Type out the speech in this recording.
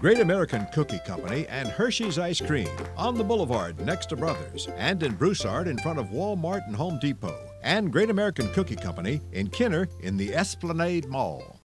Great American Cookie Company and Hershey's Ice Cream on the boulevard next to Brothers, and in Broussard in front of Walmart and Home Depot, and Great American Cookie Company in Kenner in the Esplanade Mall.